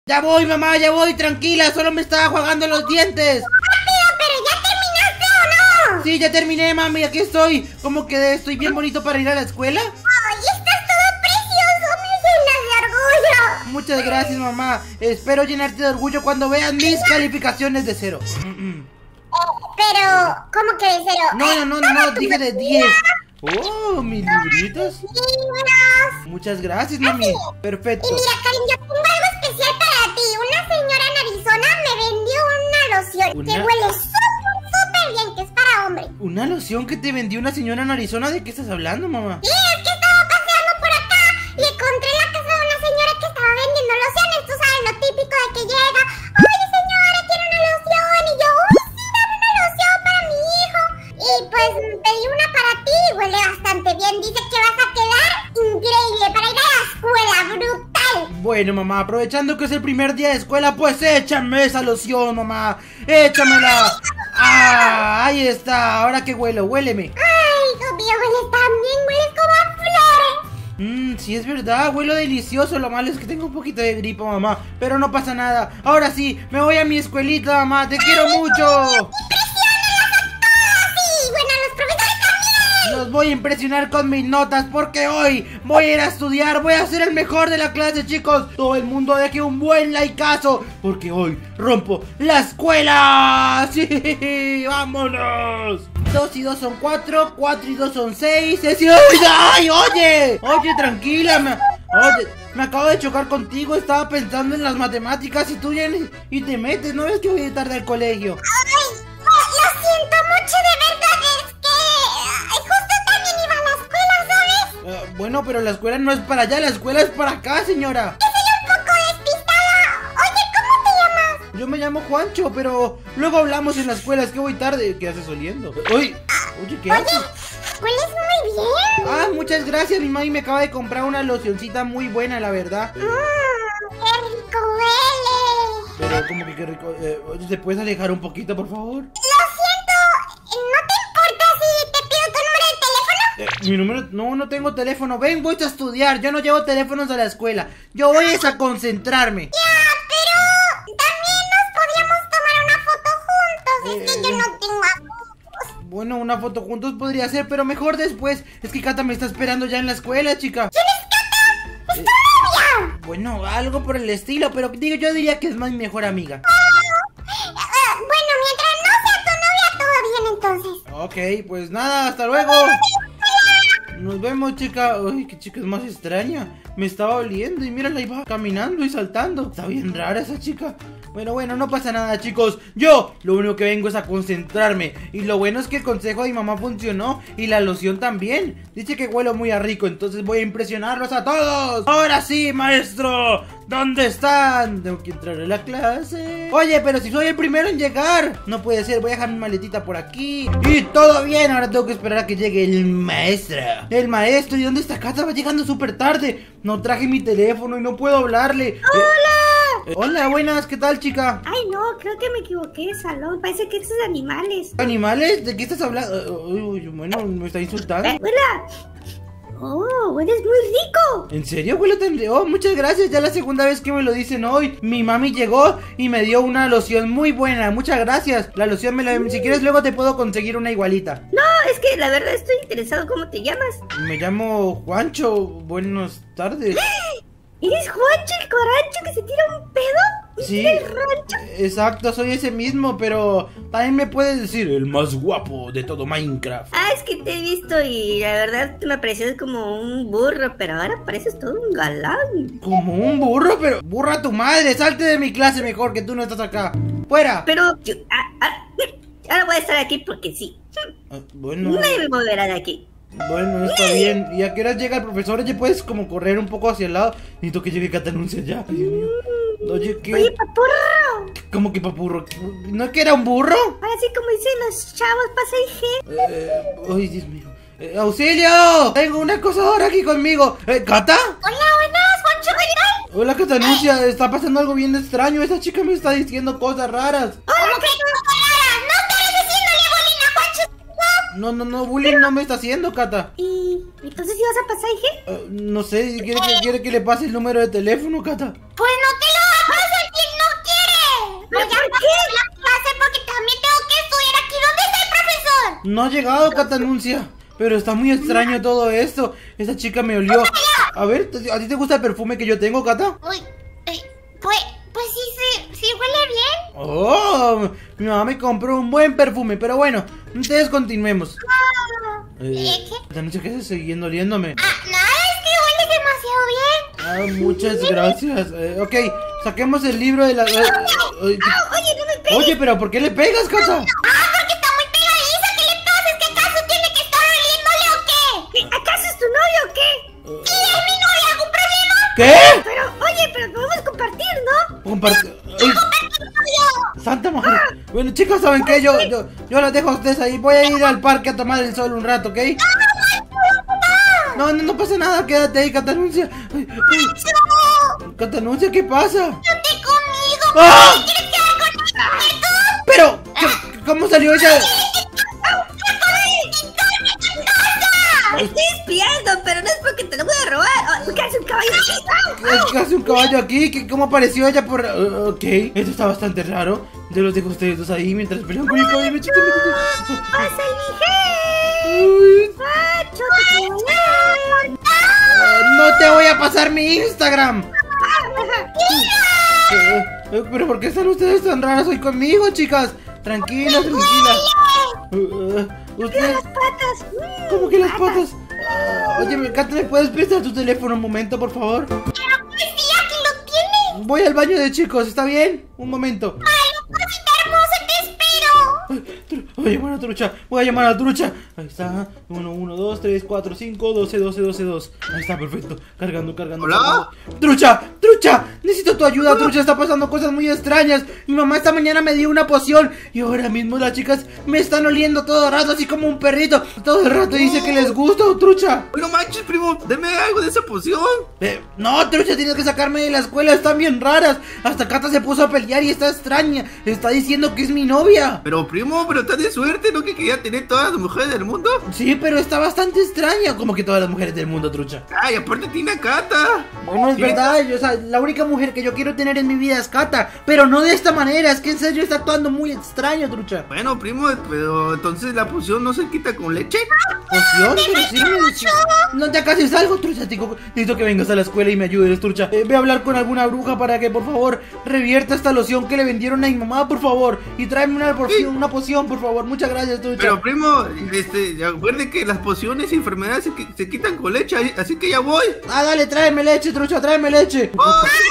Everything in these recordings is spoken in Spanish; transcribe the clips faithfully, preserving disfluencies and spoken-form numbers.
Ya voy, mamá, ya voy, tranquila, solo me estaba jugando los dientes. ¡Rápido! ¿Pero ya terminaste o no? Sí, ya terminé, mami, aquí estoy. ¿Cómo quedé? ¿Estoy bien bonito para ir a la escuela? ¡Ay, estás todo precioso! ¡Me llenas de orgullo! Muchas gracias, mamá. Espero llenarte de orgullo cuando veas mis calificaciones de cero. Pero, ¿cómo que de cero? No, no, no, no, no, dije de diez. Oh, mis libritos. Libros. Muchas gracias, mami. Perfecto. Y mira, Karin, yo tengo algo especial para ti. Una señora en Arizona me vendió una loción ¿Una? que huele súper, súper bien, que es para hombre. ¿Una loción que te vendió una señora en Arizona? ¿De qué estás hablando, mamá? Sí, es que estaba paseando por acá y encontré en la casa de una señora que estaba vendiendo lociones. Tú sabes, lo típico de que llega, oye señora, quiero una loción. Y yo, uy, sí, dame una loción para mi hijo. Y pues pedí una para ti y huele bastante bien. Dice que vas a quedar increíble para ir a la escuela, brutal. Bueno, mamá, aprovechando que es el primer día de escuela, pues échame esa loción, mamá. Échamela. Ah, ahí está. Ahora que huelo, huéleme. Ay, hijo mío, hueles tan bien, hueles como a flores. Mmm, sí es verdad, huelo delicioso. Lo malo es que tengo un poquito de gripa, mamá. Pero no pasa nada. Ahora sí, me voy a mi escuelita, mamá. Te quiero mucho. Los voy a impresionar con mis notas porque hoy voy a ir a estudiar, voy a ser el mejor de la clase, chicos. Todo el mundo deje un buen likeazo porque hoy rompo la escuela. ¡Sí! ¡Vámonos! Dos y dos son cuatro, cuatro y dos son seis. ¡Ay, ay, oye! Oye, tranquila, me... Oye, me acabo de chocar contigo, estaba pensando en las matemáticas y tú vienes y te metes, ¿no ves que voy tarde al colegio? Ay, no, lo siento mucho, de verdad, es que justo también iba a la escuela, ¿sabes? Uh, bueno, pero la escuela no es para allá, la escuela es para acá, señora. Que soy un poco despistada. Oye, ¿cómo te llamas? Yo me llamo Juancho, pero luego hablamos en la escuela, es que voy tarde. ¿Qué haces oliendo? Oye, oye, ¿qué haces? Hueles muy bien. Ah, muchas gracias, mi mami me acaba de comprar una locioncita muy buena, la verdad. Mmm, qué rico huele. Pero como que qué rico. Eh, oye, ¿te puedes alejar un poquito, por favor? Lo siento, ¿no te importa si te pido tu número de teléfono? Eh, mi número... No, no tengo teléfono. Ven, voy a estudiar. Yo no llevo teléfonos a la escuela. Yo voy a concentrarme. Ya, pero también nos podríamos tomar una foto juntos. Es que yo no tengo amigos. Bueno, una foto juntos podría ser, pero mejor después. Es que Cata me está esperando ya en la escuela, chica. ¿Quién es Cata? ¡Es tu novia! Bueno, algo por el estilo, pero digo, yo diría que es mi mejor amiga. Uh, bueno, mientras no sea tu novia, todo bien entonces. Ok, pues nada, hasta luego. Nos vemos, chica. Ay, qué chica es más extraña. Me estaba oliendo y mírala, iba caminando y saltando. Está bien rara esa chica. Bueno, bueno, no pasa nada, chicos. Yo lo único que vengo es a concentrarme. Y lo bueno es que el consejo de mi mamá funcionó. Y la loción también. Dice que huelo muy a rico, entonces voy a impresionarlos a todos. Ahora sí, maestro. ¿Dónde están? Tengo que entrar a la clase. Oye, pero si soy el primero en llegar. No puede ser, voy a dejar mi maletita por aquí. Y todo bien, ahora tengo que esperar a que llegue el maestro. El maestro, ¿y dónde está Cata? Va llegando súper tarde. No traje mi teléfono y no puedo hablarle. ¡Hola! Eh, hola, buenas, ¿qué tal, chica? Ay, no, creo que me equivoqué de salón. Parece que estos animales. ¿Animales? ¿De qué estás hablando? Uy, uy, bueno, me está insultando. Eh, hola. Oh, hueles muy rico. ¿En serio, huele tan rico? Oh, muchas gracias, ya la segunda vez que me lo dicen hoy. Mi mami llegó y me dio una loción muy buena. Muchas gracias. La loción me la... Si quieres luego te puedo conseguir una igualita. No, es que la verdad estoy interesado. ¿Cómo te llamas? Me llamo Juancho. Buenas tardes. ¿Eres Juancho el corancho que se tira un pedo? Sí, ¿El rancho? exacto, soy ese mismo, pero también me puedes decir el más guapo de todo Minecraft. Ah, es que te he visto y la verdad me parecías como un burro, pero ahora pareces todo un galán. Como un burro, pero burra tu madre, salte de mi clase mejor que tú no estás acá. ¡Fuera! Pero yo, ah, ah, ahora voy a estar aquí porque sí. Ah, bueno, Nadie me moverá de aquí. bueno, está bien. ¿Y a qué hora llega el profesor? Oye, puedes como correr un poco hacia el lado. Necesito que llegue Cata Anuncia ya. Ay, Dios mío. Oye, ¿qué? Oye, papurro. ¿Cómo que papurro? ¿No es que era un burro? Ahora sí, como dicen los chavos, pasa y G. Eh, ay, Dios mío. Eh, ¡Auxilio! Tengo una acosadora aquí conmigo. Eh, ¿Cata? Hola, buenas, Juancho, ¿qué tal? Hola, Cata Anuncia. Está pasando algo bien extraño. Esa chica me está diciendo cosas raras. Hola, ¿qué tal? No estaré diciéndole bullying a Juancho. No, no, no, bullying no me está haciendo, Cata. ¿Y entonces ibas a pasar y G? Eh, no sé, ¿quiere que, quiere que le pase el número de teléfono, Cata? Pues no te lo va a pasar, No ha llegado, Cata Anuncia. Pero está muy extraño todo esto. Esa chica me olió. A ver, ¿a ti te gusta el perfume que yo tengo, Cata? Uy, eh, pues, pues sí, sí, sí huele bien. Oh, mi mamá me compró un buen perfume. Pero bueno, entonces continuemos. Ah, Eh, ¿qué? Cata Anuncia, ¿qué haces siguiendo oliéndome? Ah, nada, es que huele demasiado bien. Ah, muchas gracias. Eh, ok, saquemos el libro de la... eh, eh, Ah, oye, no me pegues. Oye, pero ¿por qué le pegas, Cata? Ah, porque está muy pegadiza. ¿Qué le pasa? ¿Es que acaso tiene que estar oliéndole o qué? ¿Qué? ¿Acaso es tu novio o qué? ¿Sí es mi novia? ¿Algún problema? ¿Qué? Pero, oye, pero podemos compartir, ¿no? Compart- Ay, Santa madre. Bueno, chicos, ¿saben qué? Yo, yo, yo las dejo a ustedes ahí. Voy a ir al parque a tomar el sol un rato, ¿ok? No, no, no pasa nada. Quédate ahí, Cata Anuncia. Ay, ay. Cata Anuncia, ¿qué pasa? ¡Vete conmigo! ¡Ah! ¿Quieres quedar conmigo? Pero, ¿qué- ¿cómo salió ella? Me estoy espiando, pero no es porque te lo voy a robar. Oh, ¿qué hace un caballo aquí? ¡Au, au! ¿Qué hace un caballo aquí? ¿Qué- ¿Cómo apareció ella por...? Uh, ok, esto está bastante raro. Yo los dejo a ustedes dos ahí mientras pelean con el caballo, chicos. ¡Pasa el Uy, Macho, te voy eh, no te voy a pasar mi Instagram. Eh, eh, pero ¿por qué están ustedes tan raras hoy conmigo, chicas? Tranquilas, tranquilas. Uh, uh, ustedes... las patas! Mm, ¿Cómo que las patas? Ah, oye, Cata, ¿me puedes prestar tu teléfono un momento, por favor? Pero pues sí, aquí lo tienes. Voy al baño de chicos, ¿está bien? Un momento. Ay, cosita hermosa, te espero. Ay, tru- Voy a llamar a Trucha, voy a llamar a Trucha. Ahí está, uno, uno, dos, tres, cuatro, cinco, doce, doce, doce, dos. Ahí está, perfecto, cargando, cargando. ¿Hola? cargando. Trucha, Trucha, necesito tu ayuda, Trucha, está pasando cosas muy extrañas. Mi mamá esta mañana me dio una poción y ahora mismo las chicas me están oliendo todo el rato, así como un perrito. Todo el rato dice que les gusta, Trucha. Oye, no manches, primo, deme algo de esa poción. Eh, no, Trucha, tienes que sacarme de la escuela, están bien raras. Hasta Cata se puso a pelear y está extraña. Está diciendo que es mi novia. Pero, primo, pero estás de suerte, ¿no? Que quería tener todas las mujeres del mundo. Sí, pero está bastante extraña, como que todas las mujeres del mundo, Trucha. Ay, aparte tiene a Cata. Bueno, es ¿Qué? verdad, yo, o sea, la única mujer que yo quiero tener en mi vida es Cata, pero no de esta manera, es que en serio está actuando muy extraño, Trucha. Bueno, primo, pero entonces la poción no se quita con leche. ¿Poción? Pero sí me decía- No, ya casi salgo, Trucha, tico. Necesito que vengas a la escuela y me ayudes, Trucha. Eh, voy a hablar con alguna bruja para que, por favor, revierta esta loción que le vendieron a mi mamá, por favor. Y tráeme una poción, una poción, por favor. Muchas gracias, Trucha. Pero, primo, este, acuerde que las pociones y enfermedades se, qui- se quitan con leche, ahí- así que ya voy. Ah, dale, tráeme leche, Trucha, tráeme leche. ¡Oh! Ay,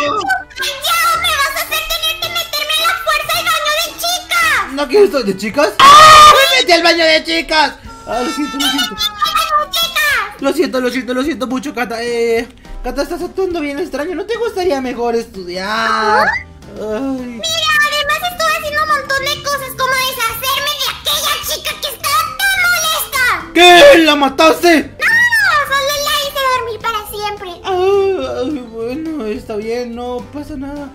ya, me vas a hacer tener que meterme a la fuerza al baño de chicas. ¿No quieres esto de chicas? ¡Ah! ¡Me metí al baño de chicas! Ah, lo siento, lo siento. ¡Ay, chicas! Lo siento, lo siento, lo siento mucho, Cata. Eh, Cata, estás actuando bien extraño. ¿No te gustaría mejor estudiar? Ay. Mira, además estoy haciendo un montón de cosas como deshacerme de aquella chica que estaba tan molesta. ¿Qué? ¿La mataste? No, solo la hice dormir para siempre. Ah, bueno, está bien, no pasa nada.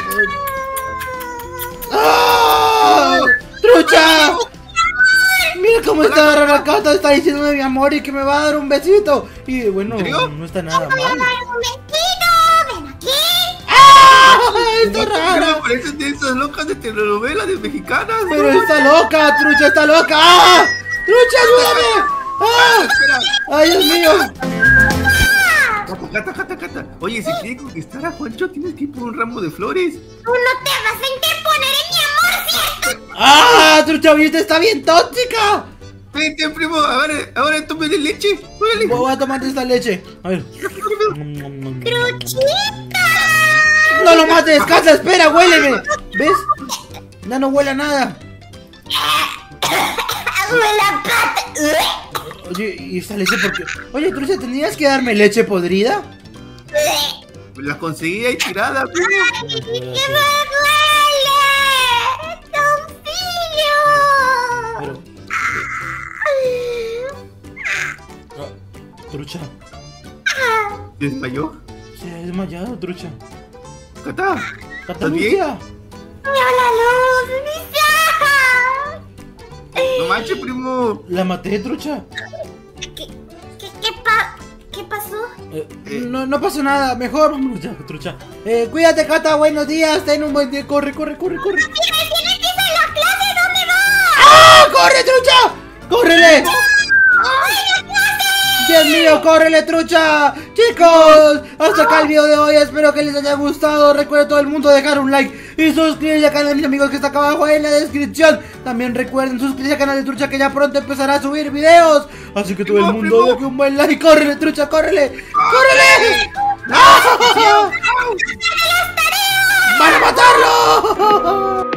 ¡Ah! ¡Trucha! Mira cómo está rara Cata, está diciendo de mi amor y que me va a dar un besito. Y bueno, ¿En serio? no está nada Voy a mal. dar un vestido. Ven aquí. ¡Ah! Está ¿Por qué rara. me parecen de esas locas de telenovelas de mexicanas? Pero está loca, Trucha, está loca. ¡Ah! ¡Trucha, ayúdame! ¡Ah! Espera. ¡Ay, Dios mío! Cata, Cata, Cata, Cata. Oye, si quieres conquistar a Juancho, tienes que ir por un ramo de flores. Tú no te vas a interponer en mi amor, ¿cierto? ¡Ah! ¡Trucha, ahorita está bien tóxica! Vente, primo, ahora, ahora tómale leche. Órale. Voy a tomarte esta leche. A ver. ¡Truchita! ¡No lo mates! ¡Cata, espera! ¡Huéleme! ¿Ves? Ya no huele a nada. ¡Huele a pata! Oye, ¿y esta leche por qué? Oye, Trucha, ¿tendrías que darme leche podrida? La conseguí ahí tirada, primo. ¡Qué me duele! ¡Toncillo! Pero... ah, Trucha, ¿Se desmayó? se ha desmayado, Trucha. Cata. Cata, ¿Estás bien? Trucha. ¡Veo la luz! ¡Mis ojos! No manches, primo. La maté, Trucha. ¿Qué, qué, qué, pa, ¿Qué pasó? Eh, Eh. No, no pasó nada. Mejor vámonos ya, Trucha. Eh, cuídate, Cata. Buenos días. Ten un buen día. Corre, corre, corre, corre. ¡Mira, tienes que ir a la clase! ¿Dónde vas? ¡Ah! ¡Corre, Trucha! ¡Córrele! ¡Dios mío, córrele, trucha! Chicos, hasta acá el video de hoy. Espero que les haya gustado. Recuerden todo el mundo dejar un like y suscribirse al canal de mis amigos que está acá abajo en la descripción. También recuerden suscribirse al canal de Trucha, que ya pronto empezará a subir videos. Así que todo el mundo deje un buen like. ¡Córrele, trucha, córrele! ¡Córrele! ¡No! ¡Van a matarlo!